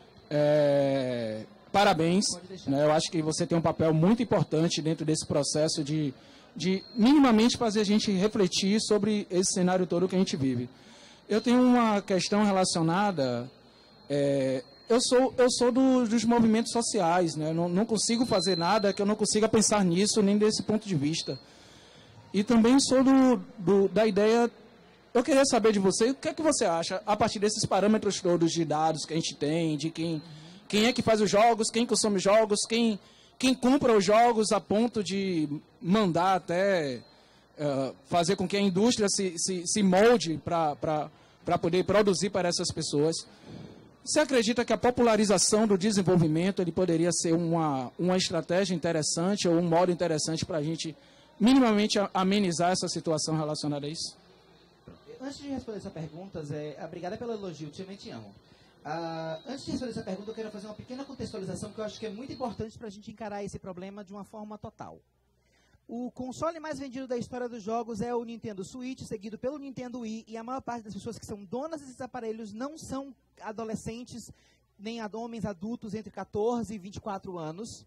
É, parabéns. Né? Eu acho que você tem um papel muito importante dentro desse processo de, de minimamente fazer a gente refletir sobre esse cenário todo que a gente vive. Eu tenho uma questão relacionada... É, eu sou, eu sou do, dos movimentos sociais, né? Não, não consigo fazer nada que eu não consiga pensar nisso, nem desse ponto de vista. E também sou do, do, da ideia... Eu queria saber de você, o que é que você acha, a partir desses parâmetros todos de dados que a gente tem, de quem, quem é que faz os jogos, quem consome jogos, quem, quem compra os jogos a ponto de mandar até uh, fazer com que a indústria se, se, se molde para poder produzir para essas pessoas. Você acredita que a popularização do desenvolvimento ele poderia ser uma, uma estratégia interessante ou um modo interessante para a gente minimamente amenizar essa situação relacionada a isso? Antes de responder essa pergunta, Zé, obrigada pelo elogio, também te amo. Uh, antes de responder essa pergunta, eu quero fazer uma pequena contextualização que eu acho que é muito importante para a gente encarar esse problema de uma forma total. O console mais vendido da história dos jogos é o Nintendo Switch, seguido pelo Nintendo Wii, e a maior parte das pessoas que são donas desses aparelhos não são adolescentes, nem homens adultos entre quatorze e vinte e quatro anos.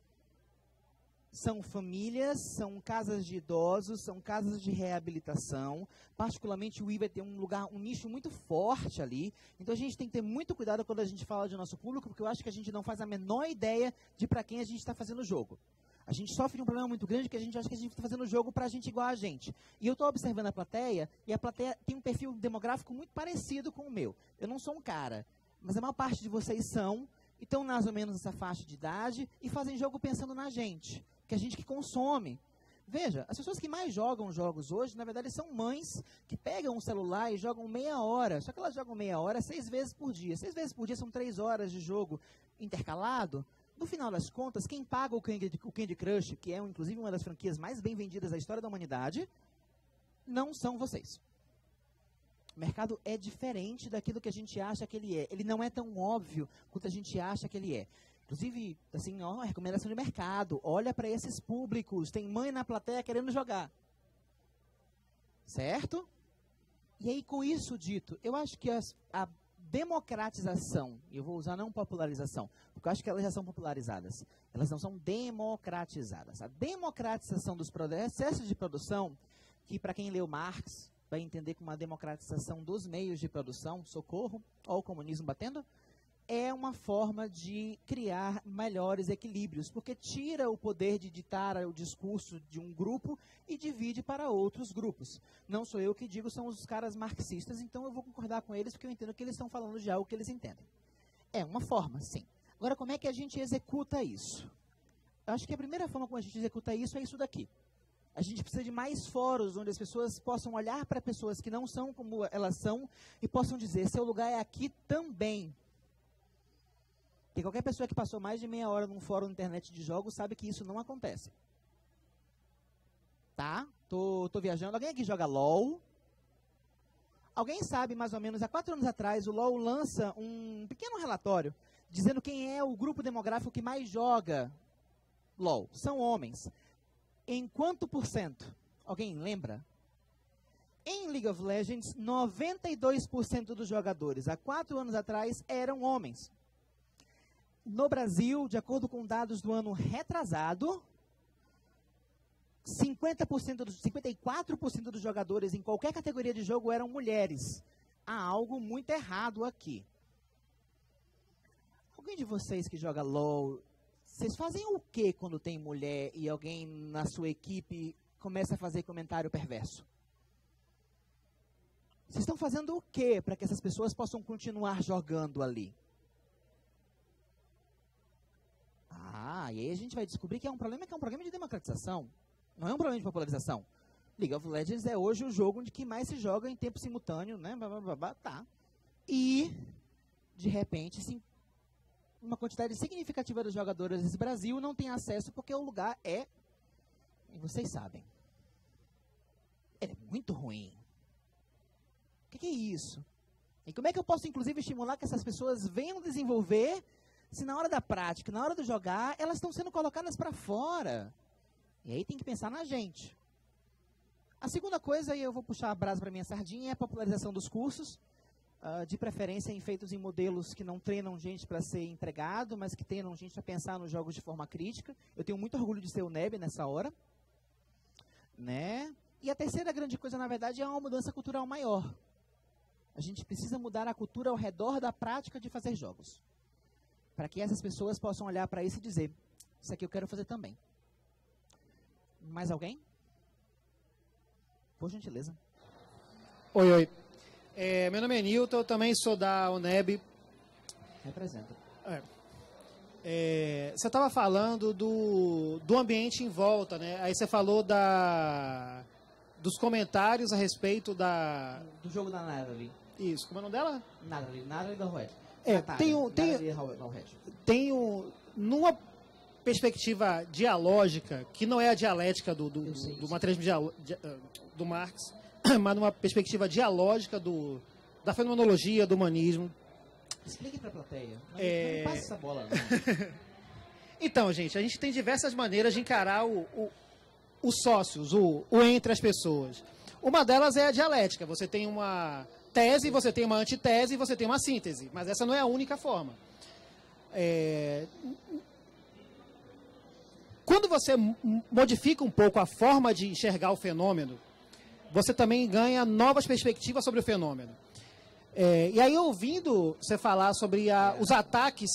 São famílias, são casas de idosos, são casas de reabilitação. Particularmente o Wii vai ter um lugar, um nicho muito forte ali. Então a gente tem que ter muito cuidado quando a gente fala de nosso público, porque eu acho que a gente não faz a menor ideia de para quem a gente está fazendo o jogo. A gente sofre de um problema muito grande que a gente acha que a gente está fazendo o jogo para a gente igual a gente. E eu estou observando a plateia, e a plateia tem um perfil demográfico muito parecido com o meu. Eu não sou um cara, mas a maior parte de vocês são, e estão mais ou menos nessa faixa de idade, e fazem jogo pensando na gente, que é a gente que consome. Veja, as pessoas que mais jogam jogos hoje, na verdade, são mães que pegam um celular e jogam meia hora. Só que elas jogam meia hora seis vezes por dia. Seis vezes por dia são três horas de jogo intercalado. No final das contas, quem paga o Candy, o Candy Crush, que é inclusive uma das franquias mais bem vendidas da história da humanidade, não são vocês. O mercado é diferente daquilo que a gente acha que ele é. Ele não é tão óbvio quanto a gente acha que ele é. Inclusive, assim, ó, recomendação de mercado. Olha para esses públicos. Tem mãe na plateia querendo jogar. Certo? E aí, com isso dito, eu acho que as, a democratização, eu vou usar não popularização, porque eu acho que elas já são popularizadas. Elas não são democratizadas. A democratização dos processos de produção, que para quem leu Marx, vai entender como uma democratização dos meios de produção, socorro, ou o comunismo batendo, é uma forma de criar melhores equilíbrios, porque tira o poder de ditar o discurso de um grupo e divide para outros grupos. Não sou eu que digo, são os caras marxistas, então eu vou concordar com eles, porque eu entendo que eles estão falando de algo que eles entendem. É uma forma, sim. Agora, como é que a gente executa isso? Eu acho que a primeira forma como a gente executa isso é isso daqui. A gente precisa de mais fóruns onde as pessoas possam olhar para pessoas que não são como elas são e possam dizer, seu lugar é aqui também. Porque qualquer pessoa que passou mais de meia hora num fórum na internet de jogos sabe que isso não acontece. Tá? Tô, tô viajando. Alguém aqui joga LOL? Alguém sabe, mais ou menos, há quatro anos atrás, o LOL lança um pequeno relatório dizendo quem é o grupo demográfico que mais joga LOL. São homens. Em quanto por cento? Alguém lembra? Em League of Legends, noventa e dois por cento dos jogadores, há quatro anos atrás, eram homens. No Brasil, de acordo com dados do ano retrasado, cinquenta por cento dos, cinquenta e quatro por cento dos jogadores em qualquer categoria de jogo eram mulheres. Há algo muito errado aqui. Alguém de vocês que joga LOL, vocês fazem o que quando tem mulher e alguém na sua equipe começa a fazer comentário perverso? Vocês estão fazendo o que para que essas pessoas possam continuar jogando ali? Ah, e aí a gente vai descobrir que é um problema que é um problema de democratização. Não é um problema de popularização. League of Legends é hoje o jogo onde que mais se joga em tempo simultâneo, né? Blá, blá, blá, blá, tá. E, de repente, sim, uma quantidade significativa dos jogadores desse Brasil não tem acesso porque o lugar é, e vocês sabem, ele é muito ruim. O que, que é isso? E como é que eu posso, inclusive, estimular que essas pessoas venham desenvolver se na hora da prática, na hora do jogar, elas estão sendo colocadas para fora? E aí tem que pensar na gente. A segunda coisa, e eu vou puxar a brasa para minha sardinha, é a popularização dos cursos, uh, de preferência em feitos em modelos que não treinam gente para ser empregado, mas que treinam gente a pensar nos jogos de forma crítica. Eu tenho muito orgulho de ser o N E B nessa hora. Né? E a terceira grande coisa, na verdade, é uma mudança cultural maior. A gente precisa mudar a cultura ao redor da prática de fazer jogos. Para que essas pessoas possam olhar para isso e dizer, isso aqui eu quero fazer também. Mais alguém? Por gentileza. Oi, oi. É, meu nome é Nilton, eu também sou da U N E B. Representa. É. É, você estava falando do, do ambiente em volta, né? Aí você falou da, dos comentários a respeito da... Do jogo da Natalie. Isso, como é o nome dela? Natalie, Natalie Dalred. É, tem um... Tem, tem um... Numa perspectiva dialógica, que não é a dialética do, do, do, do materialismo dia, do Marx, mas numa perspectiva dialógica do, da fenomenologia, do humanismo. Explique para a plateia. Não, é... não passa essa bola, não. Então, gente, a gente tem diversas maneiras de encarar o, o, os sócios, o, o entre as pessoas. Uma delas é a dialética. Você tem uma tese, você tem uma antitese e você tem uma síntese. Mas essa não é a única forma. É... Quando você modifica um pouco a forma de enxergar o fenômeno, você também ganha novas perspectivas sobre o fenômeno. É, e aí, ouvindo você falar sobre a, os ataques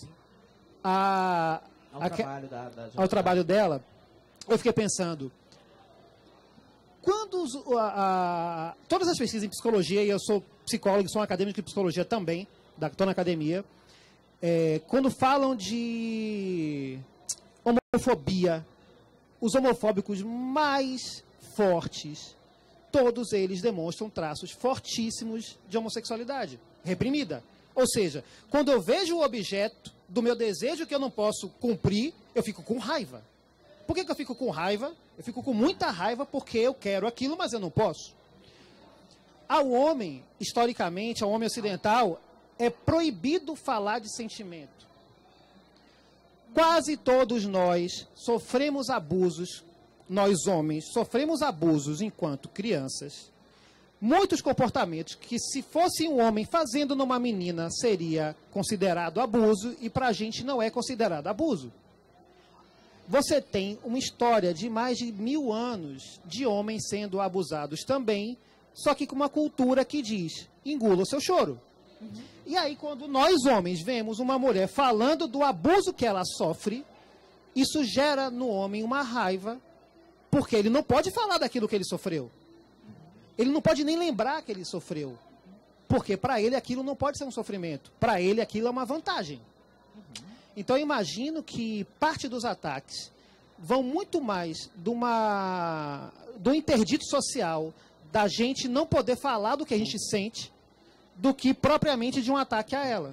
a, ao, a, trabalho da, da ao trabalho dela, eu fiquei pensando, quando os, a, a, todas as pesquisas em psicologia, e eu sou psicólogo, sou um acadêmico de psicologia também, estou na academia, é, quando falam de homofobia, os homofóbicos mais fortes, todos eles demonstram traços fortíssimos de homossexualidade reprimida. Ou seja, quando eu vejo o objeto do meu desejo que eu não posso cumprir, eu fico com raiva. Por que que eu fico com raiva? Eu fico com muita raiva porque eu quero aquilo, mas eu não posso. Ao homem, historicamente, ao homem ocidental, é proibido falar de sentimento. Quase todos nós sofremos abusos, nós homens, sofremos abusos enquanto crianças. Muitos comportamentos que, se fosse um homem fazendo numa menina, seria considerado abuso e para a gente não é considerado abuso. Você tem uma história de mais de mil anos de homens sendo abusados também, só que com uma cultura que diz, engula o seu choro. Uhum. E aí, quando nós homens vemos uma mulher falando do abuso que ela sofre, isso gera no homem uma raiva, porque ele não pode falar daquilo que ele sofreu. Ele não pode nem lembrar que ele sofreu. Porque para ele aquilo não pode ser um sofrimento. Para ele aquilo é uma vantagem. Uhum. Então eu imagino que parte dos ataques vão muito mais de uma, do interdito social, da gente não poder falar do que a gente sente, do que propriamente de um ataque a ela.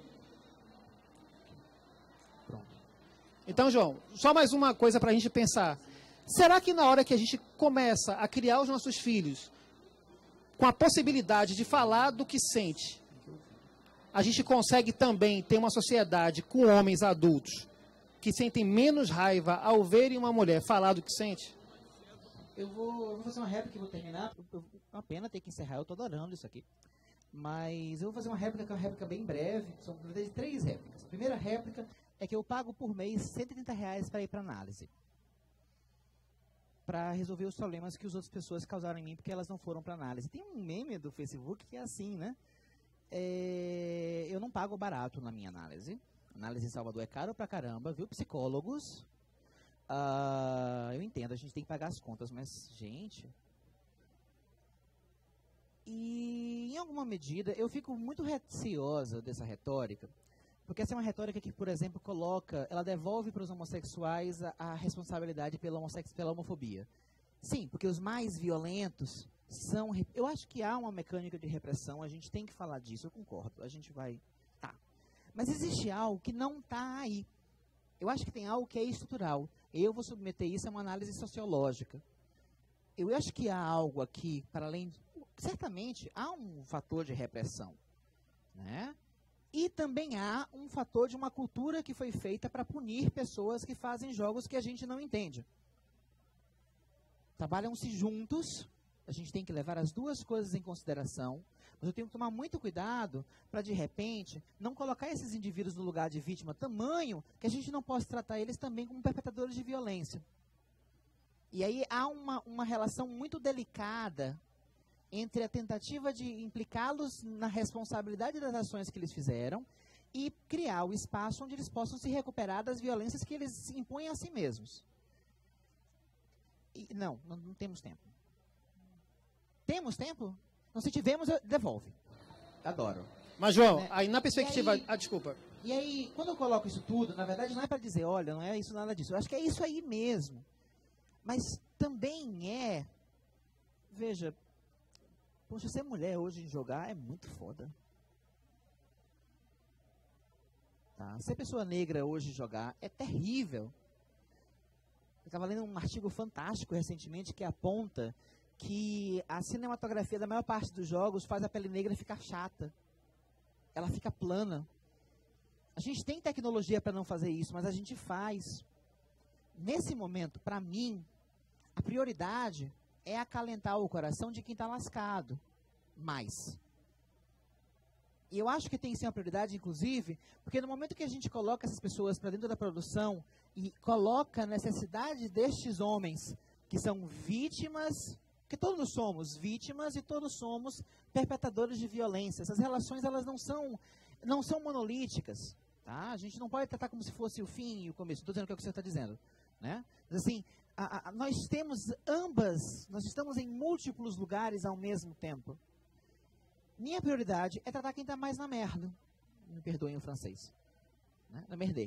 Então, João, só mais uma coisa para a gente pensar. Será que na hora que a gente começa a criar os nossos filhos com a possibilidade de falar do que sente, a gente consegue também ter uma sociedade com homens adultos que sentem menos raiva ao verem uma mulher falar do que sente? Eu vou, eu vou fazer uma réplica e vou terminar. É uma pena ter que encerrar, eu estou adorando isso aqui. Mas eu vou fazer uma réplica que é uma réplica bem breve. São na verdade três réplicas. A primeira réplica é que eu pago por mês cento e trinta reais para ir para análise. Para resolver os problemas que as outras pessoas causaram em mim, porque elas não foram para análise. Tem um meme do Facebook que é assim, né? É, eu não pago barato na minha análise. Análise em Salvador é caro pra caramba, viu? Psicólogos. Uh, eu entendo, a gente tem que pagar as contas, mas, gente... E, em alguma medida, eu fico muito receosa dessa retórica, porque essa é uma retórica que, por exemplo, coloca, ela devolve para os homossexuais a, a responsabilidade pela, homosex, pela homofobia. Sim, porque os mais violentos são... Eu acho que há uma mecânica de repressão, a gente tem que falar disso, eu concordo, a gente vai... Tá. Mas existe algo que não está aí. Eu acho que tem algo que é estrutural. Eu vou submeter isso a uma análise sociológica. Eu acho que há algo aqui, para além... Certamente, há um fator de repressão, né? E também há um fator de uma cultura que foi feita para punir pessoas que fazem jogos que a gente não entende. Trabalham-se juntos, a gente tem que levar as duas coisas em consideração, mas eu tenho que tomar muito cuidado para, de repente, não colocar esses indivíduos no lugar de vítima tamanho que a gente não possa tratar eles também como perpetradores de violência. E aí há uma, uma relação muito delicada entre a tentativa de implicá-los na responsabilidade das ações que eles fizeram e criar o espaço onde eles possam se recuperar das violências que eles impõem a si mesmos. E, não, não, não temos tempo. Temos tempo? Não, se tivermos, eu, devolve. Adoro. Mas, João, né? aí na perspectiva... Aí, ah, desculpa. E aí, quando eu coloco isso tudo, na verdade não é para dizer, olha, não é isso, nada disso. Eu acho que é isso aí mesmo. Mas também é... Veja... Poxa, ser mulher hoje em jogar é muito foda. Tá? Ser pessoa negra hoje em jogar é terrível. Eu estava lendo um artigo fantástico recentemente que aponta que a cinematografia da maior parte dos jogos faz a pele negra ficar chata. Ela fica plana. A gente tem tecnologia para não fazer isso, mas a gente faz. Nesse momento, para mim, a prioridade... é acalentar o coração de quem está lascado. Mais. E eu acho que tem que ser uma prioridade, inclusive, porque no momento que a gente coloca essas pessoas para dentro da produção e coloca a necessidade destes homens, que são vítimas, que todos somos vítimas e todos somos perpetradores de violência. Essas relações, elas não são, não são monolíticas. Tá? A gente não pode tratar como se fosse o fim e o começo. Estou dizendo o que você está dizendo. Né? Mas assim... A, a, nós temos ambas, nós estamos em múltiplos lugares ao mesmo tempo. Minha prioridade é tratar quem está mais na merda. Me perdoem o francês. Né? Na merda.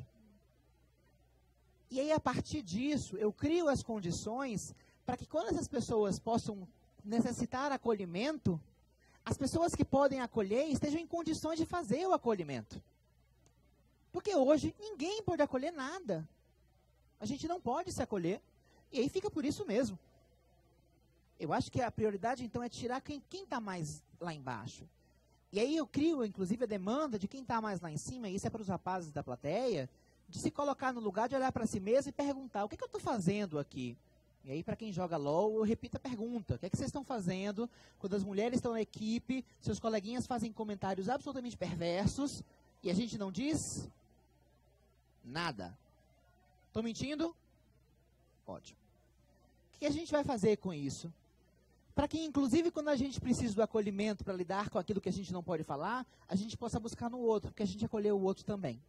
E aí, a partir disso, eu crio as condições para que quando essas pessoas possam necessitar acolhimento, as pessoas que podem acolher estejam em condições de fazer o acolhimento. Porque hoje ninguém pode acolher nada. A gente não pode se acolher. E aí fica por isso mesmo. Eu acho que a prioridade, então, é tirar quem está mais lá embaixo. E aí eu crio, inclusive, a demanda de quem está mais lá em cima, e isso é para os rapazes da plateia, de se colocar no lugar de olhar para si mesmo e perguntar, o que, que eu estou fazendo aqui? E aí, para quem joga LOL, eu repito a pergunta, o que é que vocês estão fazendo quando as mulheres estão na equipe, seus coleguinhas fazem comentários absolutamente perversos, e a gente não diz nada? Estou mentindo? Ótimo. O que a gente vai fazer com isso? Para que, inclusive, quando a gente precisa do acolhimento para lidar com aquilo que a gente não pode falar, a gente possa buscar no outro, porque a gente acolheu o outro também.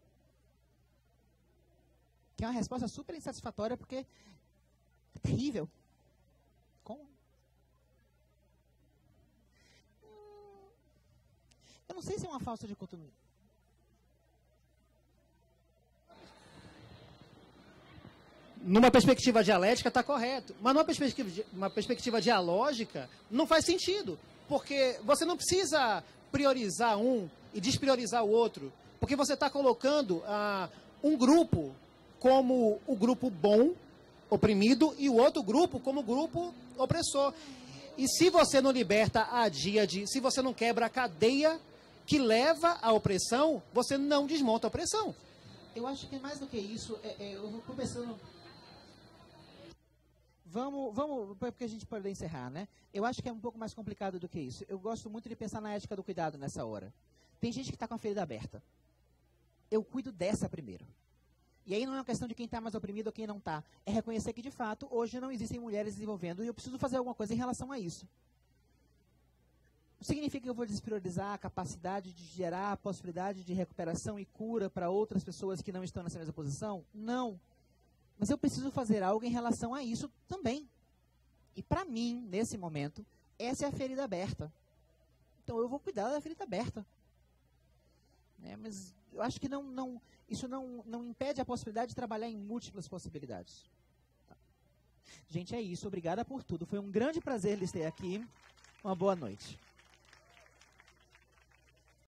Que é uma resposta super insatisfatória, porque é terrível. Como? Hum, eu não sei se é uma falsa dicotomia. Numa perspectiva dialética está correto, mas numa perspectiva, uma perspectiva dialógica não faz sentido, porque você não precisa priorizar um e despriorizar o outro, porque você está colocando ah, um grupo como o grupo bom, oprimido, e o outro grupo como o grupo opressor. E se você não liberta a díade, se você não quebra a cadeia que leva à opressão, você não desmonta a opressão. Eu acho que mais do que isso, é, é, eu vou começando... Vamos, vamos, porque a gente pode encerrar, né? Eu acho que é um pouco mais complicado do que isso. Eu gosto muito de pensar na ética do cuidado nessa hora. Tem gente que está com a ferida aberta. Eu cuido dessa primeiro. E aí não é uma questão de quem está mais oprimido ou quem não está. É reconhecer que, de fato, hoje não existem mulheres desenvolvendo e eu preciso fazer alguma coisa em relação a isso. Não significa que eu vou despriorizar a capacidade de gerar a possibilidade de recuperação e cura para outras pessoas que não estão nessa mesma posição? Não. Mas eu preciso fazer algo em relação a isso também. E para mim, nesse momento, essa é a ferida aberta. Então eu vou cuidar da ferida aberta. É, mas eu acho que não, não, isso não, não impede a possibilidade de trabalhar em múltiplas possibilidades. Tá. Gente, é isso. Obrigada por tudo. Foi um grande prazer lhes ter aqui. Uma boa noite.